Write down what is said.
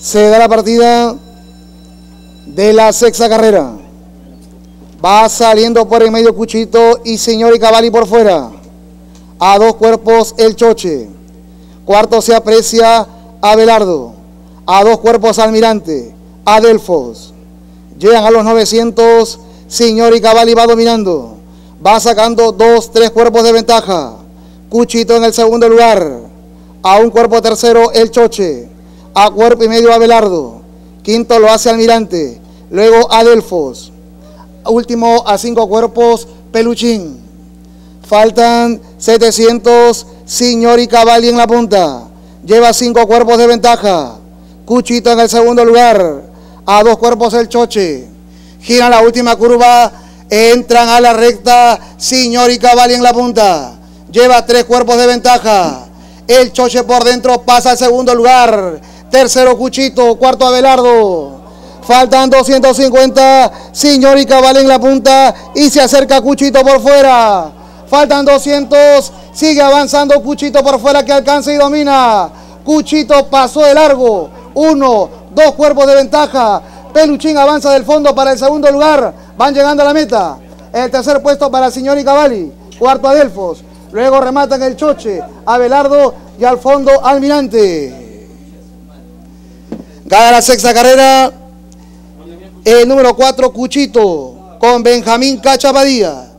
Se da la partida de la sexta carrera. Va saliendo por el medio Cuchito y Señor y Cavalli por fuera. A dos cuerpos el Choche. Cuarto se aprecia Abelardo. A dos cuerpos Almirante. Adelfos. Llegan a los 900. Señor y Cavalli va dominando. Va sacando 2-3 cuerpos de ventaja. Cuchito en el segundo lugar. A un cuerpo tercero el Choche. A cuerpo y medio Abelardo. Quinto lo hace Almirante. Luego Adelfos. Último a 5 cuerpos Peluchín. Faltan 700. Señor y Cavalli en la punta. Lleva 5 cuerpos de ventaja. Cuchito en el segundo lugar. A 2 cuerpos el Choche. Giran la última curva. Entran a la recta. Señor y Cavalli en la punta. Lleva 3 cuerpos de ventaja. El Choche por dentro pasa al segundo lugar. Tercero Cuchito. Cuarto Abelardo. Faltan 250. Señor y Cavalli en la punta. Y se acerca Cuchito por fuera. Faltan 200. Sigue avanzando Cuchito por fuera, que alcanza y domina. Cuchito pasó de largo. 1, 2 cuerpos de ventaja. Peluchín avanza del fondo para el segundo lugar. Van llegando a la meta. El tercer puesto para Señor y Cavalli. Cuarto Adelfos. Luego rematan el Choche, Abelardo y al fondo Almirante. Gana la sexta carrera el número 4 Cuchito con Benjamín Cacha Badía.